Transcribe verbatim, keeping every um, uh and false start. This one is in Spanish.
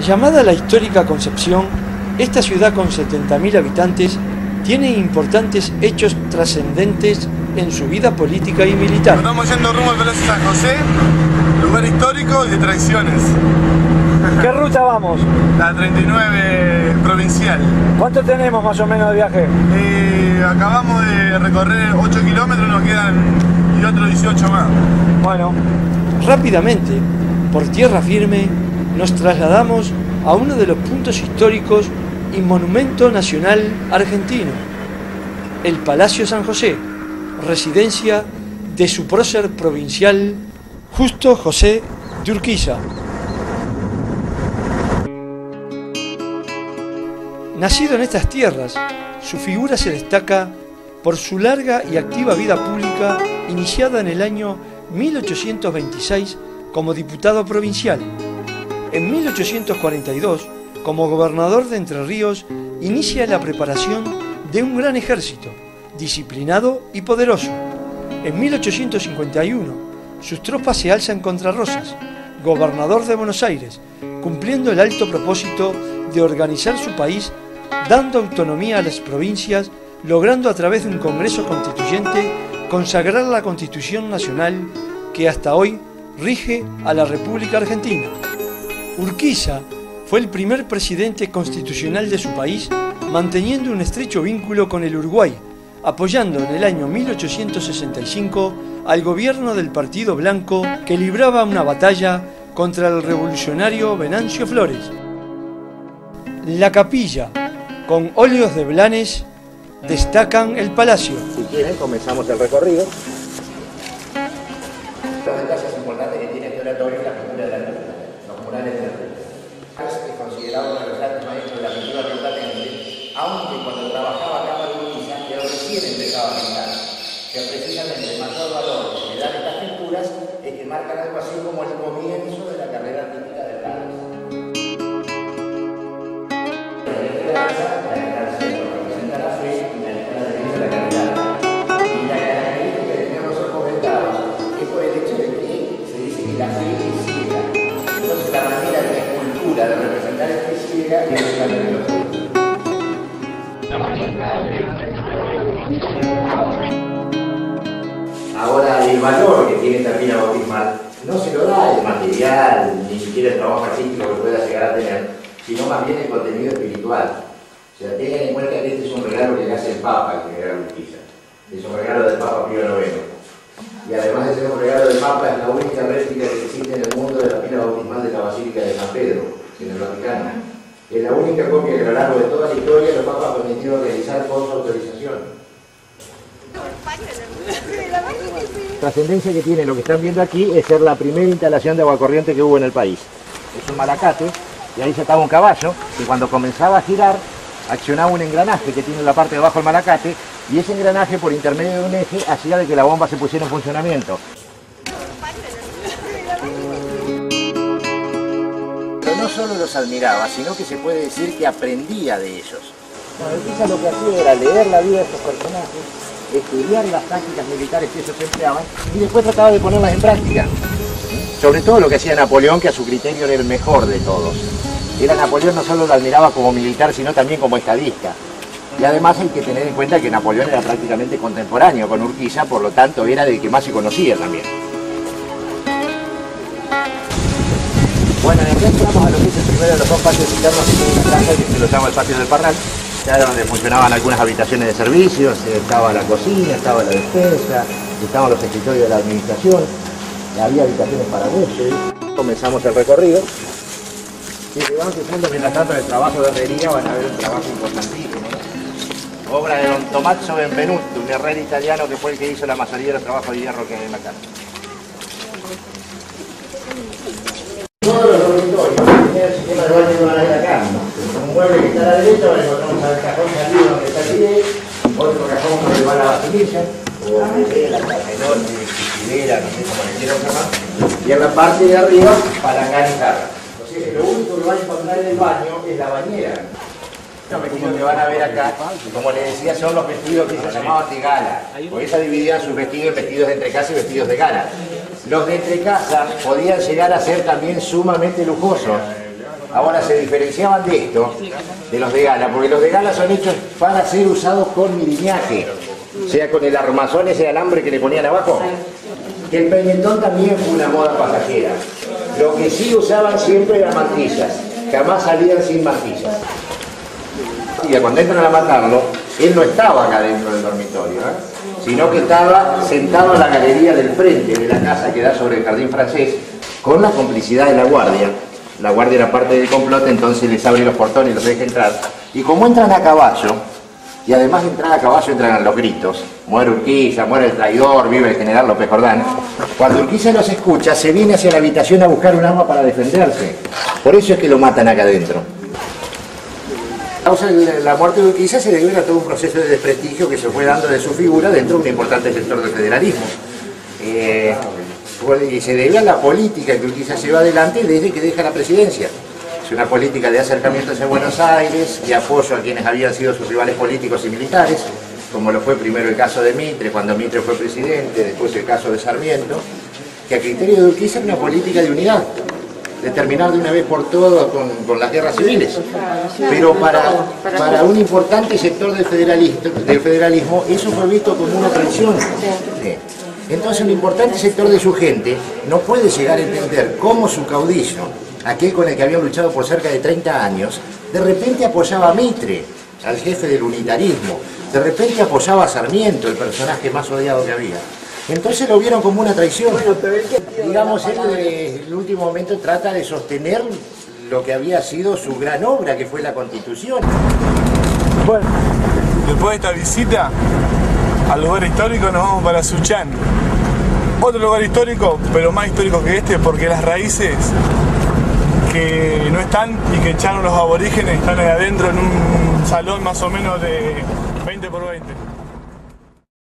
Llamada la histórica Concepción, esta ciudad con setenta mil habitantes tiene importantes hechos trascendentes en su vida política y militar. Estamos yendo rumbo al Palacio San José, lugar histórico y de tradiciones. ¿Qué ruta vamos? La treinta y nueve provincial. ¿Cuánto tenemos más o menos de viaje? Eh, acabamos de recorrer ocho kilómetros, nos quedan y otros dieciocho más. Bueno, rápidamente, por tierra firme, nos trasladamos a uno de los puntos históricos y monumento nacional argentino, el Palacio San José, residencia de su prócer provincial Justo José de Urquiza. Nacido en estas tierras, su figura se destaca por su larga y activa vida pública iniciada en el año mil ochocientos veintiséis como diputado provincial. En mil ochocientos cuarenta y dos, como gobernador de Entre Ríos, inicia la preparación de un gran ejército, disciplinado y poderoso. En mil ochocientos cincuenta y uno, sus tropas se alzan contra Rosas, gobernador de Buenos Aires, cumpliendo el alto propósito de organizar su país, dando autonomía a las provincias, logrando a través de un Congreso Constituyente consagrar la Constitución Nacional que hasta hoy rige a la República Argentina. Urquiza fue el primer presidente constitucional de su país, manteniendo un estrecho vínculo con el Uruguay, apoyando en el año mil ochocientos sesenta y cinco al gobierno del Partido Blanco que libraba una batalla contra el revolucionario Venancio Flores. La capilla, con óleos de Blanes, destacan el palacio. Si quieren, comenzamos el recorrido. Las detalles importantes que tiene este oratorio es la pintura de la luna, los murales de la luna. Es considerado uno de los grandes maestros de la pintura rioplatense, aunque cuando trabajaba acá para Urquiza, que recién empezaba a pintar. Que precisamente el mayor valor que le dan estas pinturas es que marcan algo así como el comienzo de la carrera artística de Blanes. De representar este ciega y de Ahora, el valor que tiene esta pila bautismal no se lo da el material, ni siquiera el trabajo artístico que pueda llegar a tener, sino más bien el contenido espiritual. O sea, tengan en cuenta que este es un regalo que le hace el Papa, el general Urquiza. Es un regalo del Papa Pío noveno. Y además de ser un regalo del Papa, es la única réplica que existe en el mundo de la pila bautismal de la Basílica de San Pedro, en el Vaticano. Es la única copia que a lo largo de toda la historia los papas permitieron realizar con su autorización. La trascendencia que tiene lo que están viendo aquí es ser la primera instalación de agua corriente que hubo en el país. Es un malacate, y ahí se ataba un caballo, y cuando comenzaba a girar, accionaba un engranaje que tiene en la parte de abajo del malacate, y ese engranaje, por intermedio de un eje, hacía de que la bomba se pusiera en funcionamiento. Pero no solo los admiraba, sino que se puede decir que aprendía de ellos. Bueno, Urquiza lo que hacía era leer la vida de estos personajes, estudiar las tácticas militares que ellos empleaban, y después trataba de ponerlas en práctica. Sobre todo lo que hacía Napoleón, que a su criterio era el mejor de todos. Era Napoleón no solo lo admiraba como militar, sino también como estadista. Y además hay que tener en cuenta que Napoleón era prácticamente contemporáneo con Urquiza, por lo tanto era del que más se conocía también. Bueno, en aquí entramos a lo que es el primero de los dos patios internos que tiene la casa, que se lo llama el patio del Parral. Ya era donde funcionaban algunas habitaciones de servicios, estaba la cocina, estaba la despensa, estaban los escritorios de la administración, había habitaciones para huéspedes. Comenzamos el recorrido. Si se van fijando mientras tanto en el trabajo de herrería, van a ver un trabajo importantísimo, ¿no? Obra de don Tommaso Benvenuto, un herrero italiano que fue el que hizo la mayoría de los trabajos de hierro que hay en la casa. Todos los dormitorios tienen el sistema de baño que van a ir acá, ¿no? Un mueble que está a la derecha, ahora encontramos al cajón salido donde está el video, otro cajón donde va la vasililla, o la camelón, frigideira, no sé cómo le quieran llamar, y en la parte de arriba, palangán y jarra. Lo único que van a encontrar en el baño es la bañera. Los vestidos que van a ver acá, como les decía, son los vestidos que se llamaban de gala. Por eso dividían sus vestidos en vestidos de entrecasa y vestidos de gala. Los de entrecasa podían llegar a ser también sumamente lujosos. Ahora se diferenciaban de esto, de los de gala, porque los de gala son hechos para ser usados con miriñaje, o sea, con el armazón, ese alambre que le ponían abajo. Que el peinetón también fue una moda pasajera. Lo que sí usaban siempre eran mantillas, jamás salían sin mantillas. Y cuando entran a matarlo, él no estaba acá dentro del dormitorio, ¿eh? Sino que estaba sentado en la galería del frente de la casa que da sobre el jardín francés, con la complicidad de la guardia. La guardia era parte del complot, entonces les abre los portones y los deja entrar. Y como entran a caballo, y además de entrar a caballo entran a los gritos, muere Urquiza, muere el traidor, vive el general López Jordán. Cuando Urquiza los escucha, se viene hacia la habitación a buscar un arma para defenderse. Por eso es que lo matan acá adentro. A causa de la muerte de Urquiza se debe a todo un proceso de desprestigio que se fue dando de su figura dentro de un importante sector del federalismo. Eh, y se debe a la política que Urquiza lleva adelante desde que deja la presidencia. Es una política de acercamientos en Buenos Aires, de apoyo a quienes habían sido sus rivales políticos y militares, como lo fue primero el caso de Mitre, cuando Mitre fue presidente, después el caso de Sarmiento, que a criterio de Urquiza era una política de unidad, de terminar de una vez por todas con, con las guerras civiles. Pero para, para un importante sector del federalismo, del federalismo, eso fue visto como una traición. Sí. Entonces un importante sector de su gente no puede llegar a entender cómo su caudillo, aquel con el que había luchado por cerca de treinta años, de repente apoyaba a Mitre, al jefe del unitarismo, de repente apoyaba a Sarmiento, el personaje más odiado que había. Entonces lo vieron como una traición. Digamos, él en el último momento trata de sostener lo que había sido su gran obra, que fue la Constitución. Bueno, después de esta visita al lugar histórico nos vamos para Suchán. Otro lugar histórico, pero más histórico que este, porque las raíces que no están y que echaron los aborígenes están ahí adentro en un salón más o menos de veinte por veinte.